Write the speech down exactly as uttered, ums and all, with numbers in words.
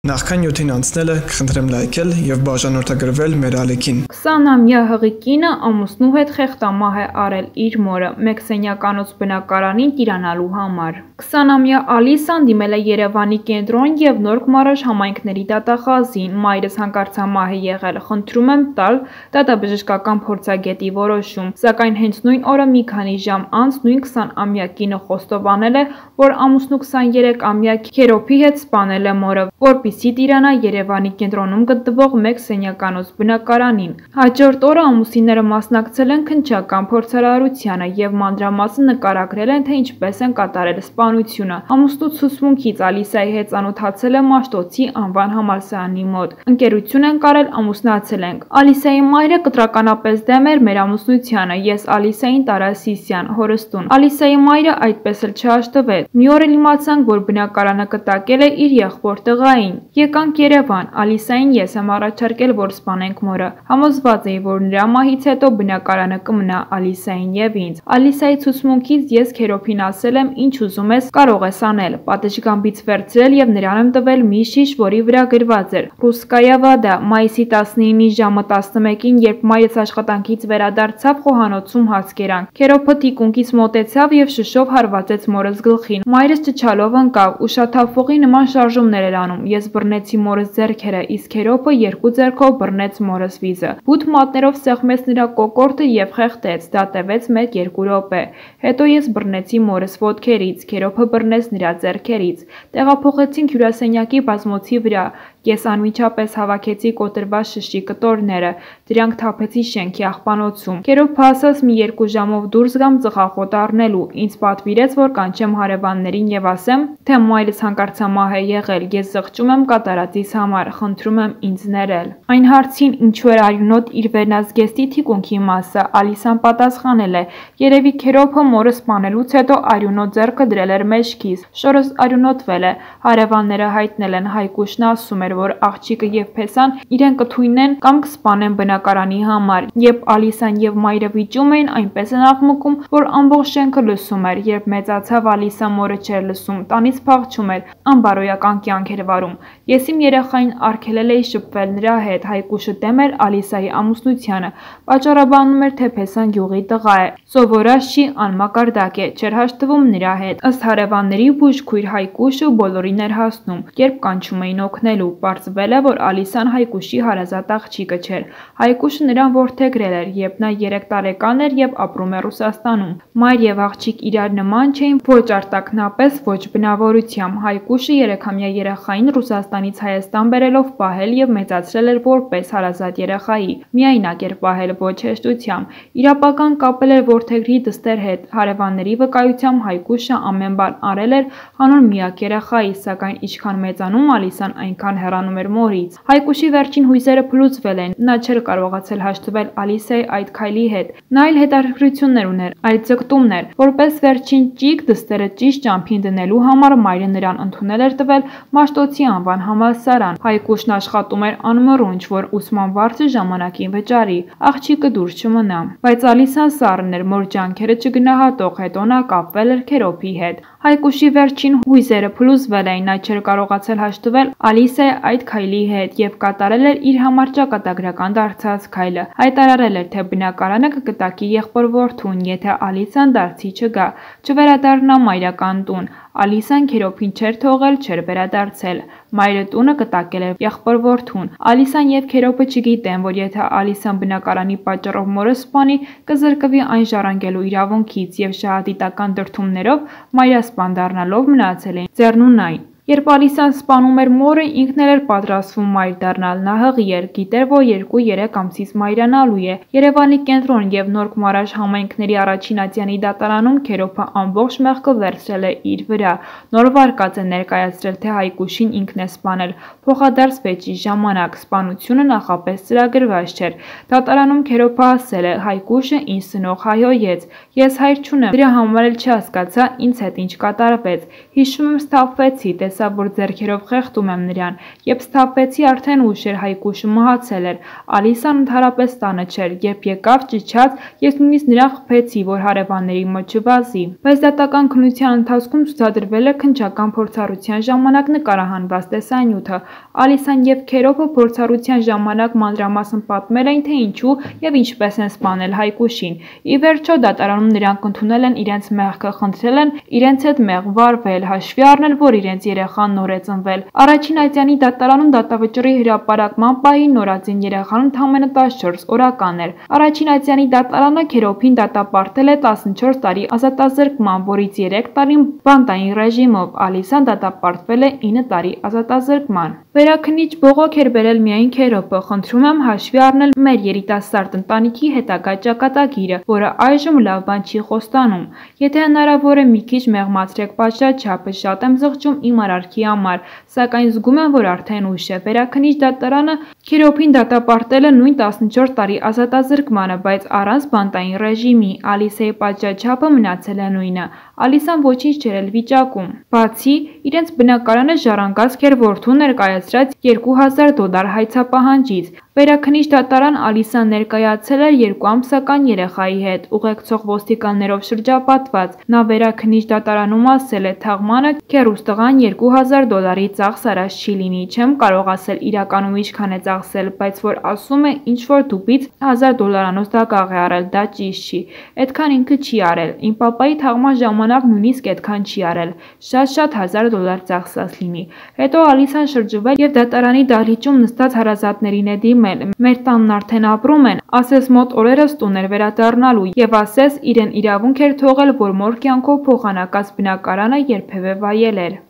Նախքան նյութին անցնելը կխնդրեմ լայքել եւ բաժանորդագրվել մեր ալիքին։ քսանամյա հղի կինը ամուսնու հետ խեղտամահ է արել իր մորը մեկ սենյականոց բնակարանին տիրանալու համար։ քսանամյա Ալիսան դիմել է Երևանի կենտրոն եւ Նորք Մարաշ համայնքների դատախազին։ Մայրս հանկարծամահ է եղել, խնդրում եմ տալ դատաբժշկական փորձագետի որոշում։ Սակայն հենց նույն օրը մի քանի ժամ անց նույն քսանամյա կինը խոստովանել է, որ ամուսնու քսաներեքամյա Քերոփի հետ սպանել է մորը, որպեսզի տիրանա Երևանի կենտրոնում գտնվող մեկ սենյականոց բնակարանին։ Հաջորդ օրը ամուսինները մասնակցել են քննչական փորձարարությանը եւ մանրամասն նկարագրել են, թե ինչպես են կատարել սպանությունը։ Ամուսնու ցուցմունքից Ալիսայի հետ ծանոթացել է Մաշտոցի անվան համալսարանի մոտ։ Ընկերություն են կարել, ամուսնացել ենք։ Ալիսայի մայրը կտրականապես դեմ էր մեր ամուսնությանը, ես Ալիսային տարա Սիսյան, հորստուն։ Ալիսայի մայրը այդպես էլ չհաշտվեց։ Մի օր իմացանք, որ բնակարանը կտակել է իր եղբոր տղային։ Եկանք Երևան, Ալիսային ես եմ առաջարկել, որ սպանենք մորը։ Համոզված էի, որ նրա մահից հետո բնակարանը կմնա Ալիսային եւ ինձ։ Ալիսայի ցուցմունքից ես Քերոփին ասել եմ, ինչ ուզում ես կարող ես անել։ Պատշգամբից վերցրել եւ նրան եմ տվել մի շիշ, որի վրա գրված էր Ռուսկայա Վադա։ Մայիսի տասնինի ժամը տասնմեկին, երբ մայրս աշխատանքից վերադարձավ, խոհանոցում հաց կերանք։ Քերոփը թիկունքից մոտեցավ եւ շշով հարվածեց մորս գլխին։ Մայրս ճչալով ընկավ ու շաթափողի նման շարժումներ էր անում։ Ես բռնեցի մորս ձեռքերը, իսկ Քերոփը երկու ձեռքով բռնեց մորս վիզը։ Բութ մատներով սեղմեց նրա կոկորտը եւ խեղդեց։ Դա տևեց մեկ երկու րոպե։ Հետո ես բռնեցի մորս ոտքերից, Քերոփը բռնեց նրա ձեռքերից։ Տեղափոխեցինք հյուրասենյակի բազմոցի վրա։ Ես անմիջապես հավաքեցի կոտրված շշի կտորները, դրանք թափեցի շենքի աղբանոցում։ Քերոփը ասաց մի երկու ժամով դուրս գամ ծխախոտ առնելու։ Ինձ պատվիրեց, որ կանչեմ հարևաններին եւ ասեմ, թե մայրս հանկարծամահ է եղել, ես զղջում եմ կատարածիս համար, խնդրում եմ ինձ ներել։ Այն հարցին, ինչու էր արյունոտ իր վերնազգեստի թիկունքի մասը, Ալիսան պատասխանել է. երևի Քերոփը մորը սպանելուց հետո արյունոտ ձեռքը դրել էր մեջքիս, շորս արյունոտվել է։ Հարևանները հայտնել են, Հայկուշն ասում էր, որ աղջիկը եւ Փեսան իրեն կթույնեն կամ կսպանեն բնակարանի համար։ Երբ Ալիսան եւ մայրը վիճում էին, այնպես են աղմկում, որ ամբողջ շենքը լսում էր։ Երբ մեծացավ, Ալիսան մորը չէր լսում, տանից փախչում էր, անբարոյական կյանք էր վարում։ Ես իմ երեխային արգելել էի շփվել նրա հետ, Հայկուշը դեմ էր Ալիսայի ամուսնությանը, պատճառաբանում էր, թե Փեսան գյուղի տղա է, սովորած չի, անմակարդակ է, չէր հաշտվում նրա հետ։ Ըստ հարևանների բուժքույր Հայկուշը բոլորին էր հասնում, երբ կանչում էին օգնելու։ Պարզվել է, որ Ալիսան Հայկուշի հարազատ աղջիկը չէր։ Հայկուշը նրան որդեգրել էր, երբ նա երեք տարեկան էր եւ ապրում է Ռուսաստանում։ Մայր եւ աղջիկ իրար նման չէին ոչ արտաքնապես, ոչ բնավորությամբ։ Հայկուշը երեքամյա երեխային Ռուսաստանից Հայաստան բերելով պահել եւ մեծացրել էր որպես հարազատ երեխայի։ Միայնակ էր պահել, ոչ հեշտությամբ։ Իրապական կապել էր որդեգրի դստեր հետ։ Հարևանների վկայությամբ Հայկուշը ամեն բան արել էր հանուն միակ երեխայի, սակայն ինչքան մեծանում Ալիսան, այնքան հեռանում էր մորից։ Հայկուշի վերջին հույզերը փլուզվել են։ Նա չէր կարողացել հաշտվել Ալիսայի այդ քայլի հետ։ Նա այլ հետաքրքրություններ ուներ, այլ ձգտումներ։ Որպես վերջին ճիգ դստերը ճիշտ ճամփին դնելու համար մայրը նրան ընդունել էր տվել Մաշտոցի անվան համալսարան։ Հայկուշն աշխատում էր անմռունչ, որ ուսման վարձը ժամանակին վճարի։ Աղջիկը դուրս չմնա։ Բայց Ալիսան սառն էր, մոր ջանքերը չգնահատող, հետո նա կապվել էր Քերոփի հետ։ Հայկուշի վերջին հույզերը փլուզվել էին, նա չէր կարողացել հաշտվել Ալիսայի այդ քայլի հետ եւ կատարել էր իր համար ճակատագրական դարձած քայլը։ Հայտարարել էր, թե բնակարանը կկտակի եղբոր որդուն, եթե Ալիսան դարձի չգա, չվերադառնա մայրական տուն։ Ալիսան Քերոփին չէր թողել, չէր վերադարձել։ Մայրը տունը կտակել էր եղբոր որդուն։ Ալիսան եւ Քերոփը չգիտեն, որ եթե Ալիսան բնակարանի պատճառով մորը սպանի, կզրկվի այն ժառանգելու իրավունքից եւ շահադիտական դրդումներով մայրասպան դառնալով մնացել են ձեռնունայն։ Երբ Ալիսան սպանում էր մորը, ինքն էր պատրաստվում մայր դառնալ, նա հղի էր, գիտեր, որ երկու-երեք ամսից մայրանալու է։ Երևանի կենտրոն եւ Նորք Մարաշ համայնքների առաջին ատյանի դատարանում Քերոփը ամբողջ մեղքը վերցրել է իր վրա։ Նոր վարկած է ներկայացրել, թե Հայկուշին ինքն է սպանել։ Փոխադարձ վեճի ժամանակ սպանությունը նախապես ծրագրված չէր։ Դատարանում Քերոփը ասել է. Հայկուշը ինձ սնող հայոյեց։ Ես հայր չունեմ, դրա համար էլ չհասկացա ինձ հետ ինչ կատարվեց։ Հիշում եմ, սթափվեցի, տեսա, որ ձեռքերով խեղդում եմ նրան, երբ սթափվեցի արդեն ուշ էր, Հայկուշը մահացել էր, Ալիսան ընդհանրապես տանը չէր, երբ եկավ ճչաց, ես նույնիսկ նրան խփեցի, որ հարևանների մոտ չվազի, բայց դատական քննության ընթացքում ցուցադրվել է քննչական փորձառության ժամանակ նկարահանված տեսանյութը, Ալիսան եւ Քերոփը փորձառության ժամանակ մանրամասն պատմել էին, թե ինչու եւ ինչպես են սպանել Հայկուշին, ի վերջո դատարանում նրանք ընդունել են իրենց մեղքը, խնդրել են իրենց հետ մեղ վարվել, հաշվի առնել, որ իրենց երեխան նոր է ծնվել, առաջին ատյանի դատարանում դատավճռի հրապարակման պահին նորածին երեխան ընդամենը տասնչորս օրական էր, առաջին ատյանի դատարանը Քերոփին դատապարտել է տասնչորս տարի ազատազրկման, որից երեք տարին բանտային ռեժիմով, Ալիսան դատապարտվել է ինը տարի ազատազրկման։ Վերաքննիչ բողոք էր բերել միայն Քերոփը, խնդրում եմ հաշվի առնել մեր երիտասարդ ընտանիքի հետագա ճակատագիրը, որը այժմ լավ բան չի խոստանում։ Եթե հնարավոր է մի քիչ մեղմացրեք պատշաճապը, շատ եմ զղջում իմ արարքի համար, սակայն զգում եմ, որ արդեն ուշ է։ Վերաքննիչ դատարանը Քերոփին դատապարտել է նույն տասնչորս տարի ազատազրկմանը, բայց առանց բանտային ռեժիմի, Ալիսայի պատշաճապը մնացել է նույնը։ Ալիսան ոչինչ չէր էլ վիճակում։ Բացի իրենց բնակարանը ժառանգած Քեր որդու ներկայացրած երկու հազար դոլար հայցապահանջից։ Վերաքննիչ դատարան Ալիսան ներկայացել էր երկու ամսական երեխայի հետ, ուղեկցող ոստիկաններով շրջապատված։ Նա վերաքննիչ դատարանում ասել է. «Թաղմանը քեռուս տղան երկու հազար դոլարի ծախս արած չի լինի, չեմ կարող ասել իրականում ինչքան է ծախսել, բայց որ ասում է ինչ որ դուպից հազար դոլարանոց դագաղ է արել, դա ճիշտ չի, այդքան ինքը չի արել, իմ պապայի թաղման ժամանակ նույնիսկ այդքան չի արել, շատ-շատ հազար դոլար ծախսած լինի»։ Հետո Ալիսան շրջվել եւ դատարանի դահլիճում նստած հարազատներին է դիմել. «Մեր տանն արդեն ապրում են, ասես մոտ օրերս տուն էր վերադառնալու եւ ասես իրեն իրավունք էր թողել, որ մոր կյանքով փոխանակած բնակարանը երբևէ վայել էր»։